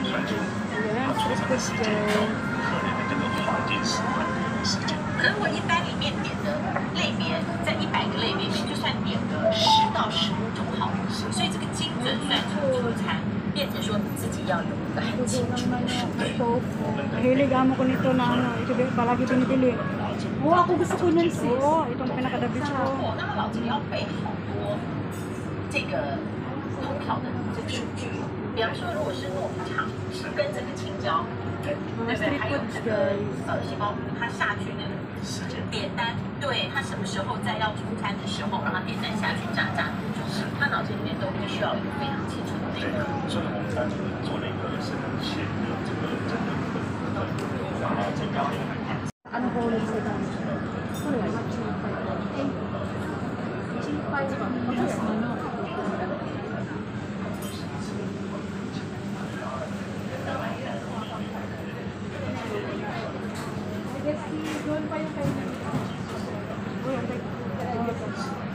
传出 Ayan, 他璀璨的 street 时 food 间到 dyan. 客人的这个黄金时段的一个时间。 可能我一般里面点的类别，在100个类别里面，就算点个10到15种好了，所以这个精准算出出餐，变成说你自己要有一个很清楚的数据。 Mahilig amo ko nito na ano, ito palagi pinipili. Oo, ako gusto ko nun sis. Oo, itong pinaka-the beach ko. 哦，那么老金要背好多这个烹调的这个数据，比方说如果是糯米肠跟这个青椒，对不对？还有这个杏鲍菇，它下去那个点单，对，它什么时候在要出餐的时候让它点单下去炸多久，它脑子里面都必须要有非常清楚的内容。 所以我们单纯做了一个生鲜的这个整个然后这个 Ano ko ulit sa dami? Wala. Chipay. Ano? I guess doon pa yung kayo.